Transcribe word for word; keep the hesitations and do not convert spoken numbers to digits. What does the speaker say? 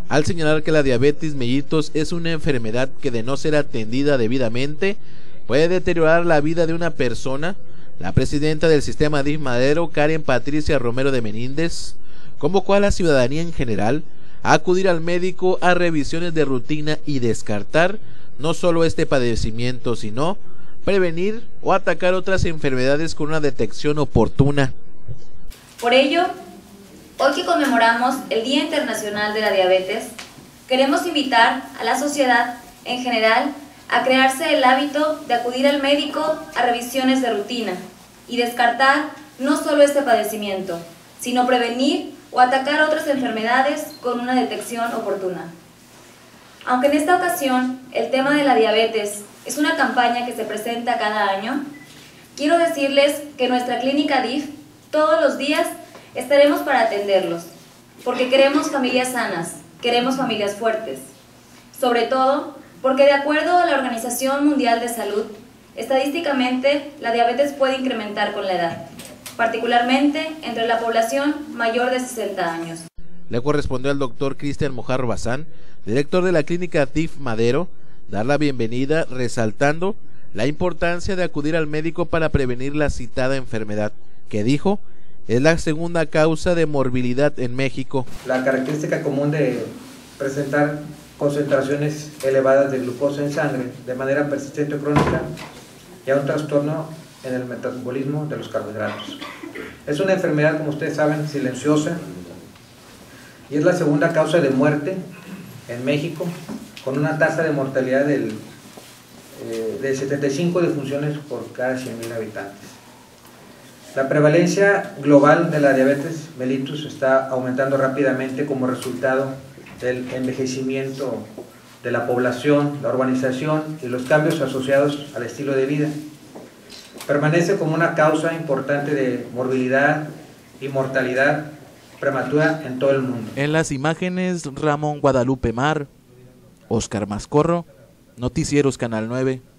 al señalar que la diabetes mellitus es una enfermedad que, de no ser atendida debidamente, puede deteriorar la vida de una persona. La presidenta del sistema D I F Madero, Karen Patricia Romero de Meníndez, convocó a la ciudadanía en general a acudir al médico a revisiones de rutina y descartar no solo este padecimiento, sino prevenir o atacar otras enfermedades con una detección oportuna. Por ello, hoy que conmemoramos el Día Internacional de la Diabetes, queremos invitar a la sociedad en general a crearse el hábito de acudir al médico a revisiones de rutina y descartar no solo este padecimiento, sino prevenir o atacar otras enfermedades con una detección oportuna. Aunque en esta ocasión el tema de la diabetes es una campaña que se presenta cada año, quiero decirles que nuestra clínica D I F todos los días estaremos para atenderlos, porque queremos familias sanas, queremos familias fuertes, sobre todo porque de acuerdo a la Organización Mundial de Salud, estadísticamente la diabetes puede incrementar con la edad, particularmente entre la población mayor de sesenta años. Le correspondió al doctor Cristian Mojarro Bazán, director de la clínica D I F Madero, dar la bienvenida, resaltando la importancia de acudir al médico para prevenir la citada enfermedad, que dijo es la segunda causa de morbilidad en México. La característica común de presentar concentraciones elevadas de glucosa en sangre de manera persistente o crónica y a un trastorno en el metabolismo de los carbohidratos. Es una enfermedad, como ustedes saben, silenciosa y es la segunda causa de muerte en México, con una tasa de mortalidad del, eh, de setenta y cinco defunciones por cada cien mil habitantes. La prevalencia global de la diabetes mellitus está aumentando rápidamente como resultado del envejecimiento de la población, la urbanización y los cambios asociados al estilo de vida. Permanece como una causa importante de morbilidad y mortalidad prematura en todo el mundo. En las imágenes, Ramón Guadalupe Mar, Oscar Mascorro, Noticieros Canal nueve.